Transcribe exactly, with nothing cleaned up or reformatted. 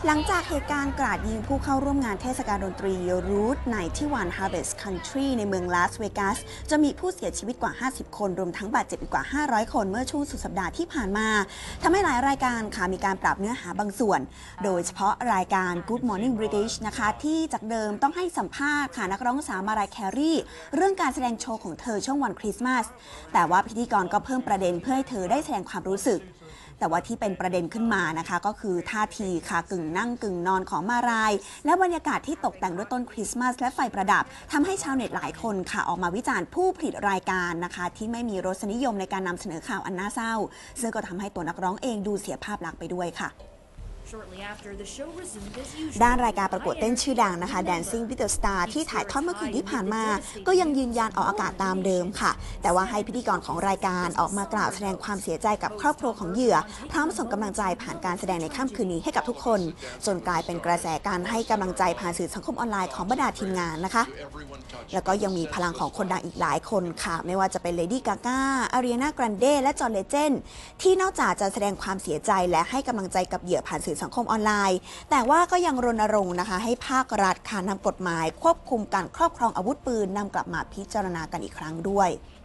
หลังจากเหตุการณ์กราดยิงผู้เข้าร่วมงานเทศกาลดนตรี Root ไนน์ตี้วัน Harvest Country ในเมืองลาสเวกัสจะมีผู้เสียชีวิตกว่า ห้าสิบ คน รวมทั้งบาดเจ็บอีกกว่า ห้าร้อย คนเมื่อช่วงสุดสัปดาห์ที่ผ่านมาทำให้หลายรายการค่ะมีการปรับเนื้อหาบางส่วน โดยเฉพาะรายการ Good Morning British นะคะที่จากเดิมต้องให้สัมภาษณ์ค่ะนักร้องสาวมารายแครีเรื่องการแสดงโชว์ของเธอช่วงวันคริสต์มาสแต่ว่าพิธีกรก็เพิ่มประเด็นเพื่อให้เธอได้แสดงความรู้สึกแต่ว่าที่เป็นประเด็นขึ้นมานะคะก็คือท่าทีค่ะกึ่งนั่งกึ่งนอนของมารายและบรรยากาศที่ตกแต่งด้วยต้นคริสต์มาสและไฟประดับทำให้ชาวเน็ตหลายคนค่ะออกมาวิจารณ์ผู้ผลิตรายการนะคะที่ไม่มีรสนิยมในการนำเสนอข่าวอันน่าเศร้าซึ่งก็ทำให้ตัวนักร้องเองดูเสียภาพลักษณ์ไปด้วยค่ะด้านรายการประกวดเต้นชื่อดังนะคะ Dancing with the Star ที่ถ่ายทอดเมื่อคืนที่ผ่านมาก็ยังยืนยันออกอากาศตามเดิมค่ะแต่ว่าให้พิธีกรของรายการออกมากล่าวแสดงความเสียใจกับครอบครัวของเหยื่อพร้อมส่งกำลังใจผ่านการแสดงในค่ำคืนนี้ให้กับทุกคนจนกลายเป็นกระแสการให้กำลังใจผ่านสื่อสังคมออนไลน์ของบรรดาทีมงานนะคะแล้วก็ยังมีพลังของคนดังอีกหลายคนค่ะไม่ว่าจะเป็น Lady Gaga Ariana Grande และ John Legend ที่นอกจากจะแสดงความเสียใจและให้กำลังใจกับเหยื่อผ่านสื่อสังคมออนไลน์แต่ว่าก็ยังรณรงค์นะคะให้ภาครัฐค่ะนำกฎหมายควบคุมการครอบครองอาวุธปืนนำกลับมาพิจารณากันอีกครั้งด้วย